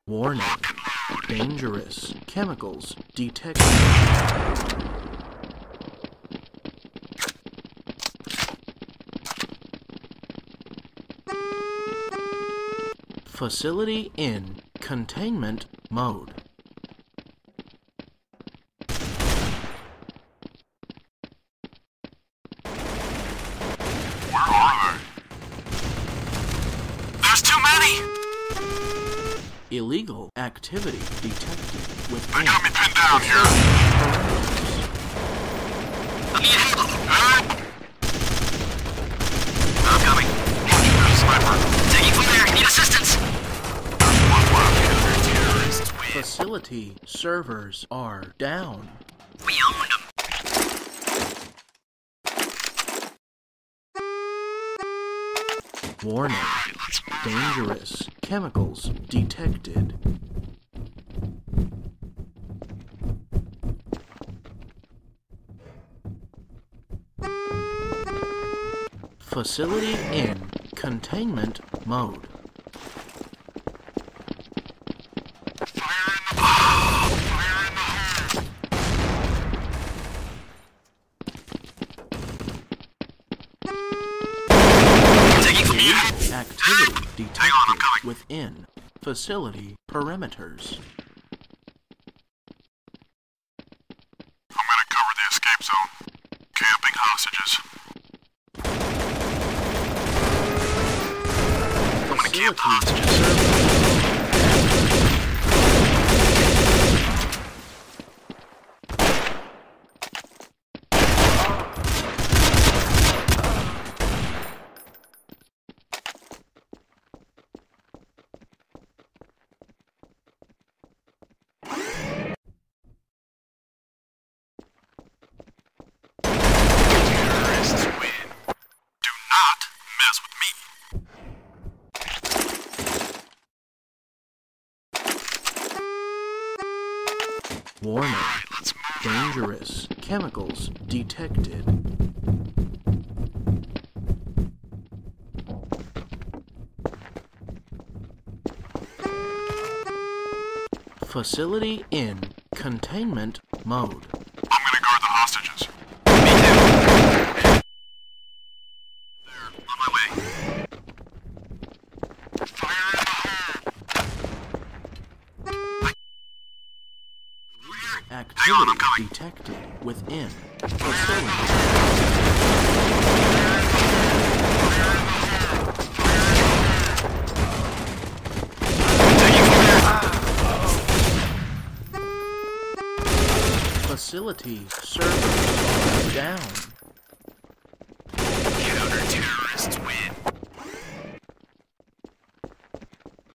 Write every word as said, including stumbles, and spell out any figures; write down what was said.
Warning. Dangerous chemicals detected. Facility in containment mode. Where are they? There's too many! Illegal activity detected with They got me pinned down here. I need help! Help! I'm coming. There's a sniper. Taking fire. Need assistance. There's one left here. Terrorists win. Facility servers are down. We owned them. Warning. Alright, let's move out. Dangerous chemicals detected. Facility in containment mode. Fire in the hole! Fire in the hole! Taking from you. Activity detected Hang on, I'm coming. within facility perimeters. I'm gonna cover the escape zone. Camping hostages. I'm gonna camp the hostages. Terrorists win. Do not mess with me. Warning. Alright, let's move out. Dangerous chemicals detected. Facility in containment mode. I'm gonna guard the hostages. Me too. There, on my way. Fire in the hole. Activity Hang on, I'm coming. detected within facility. Taking fire. Facility servers down.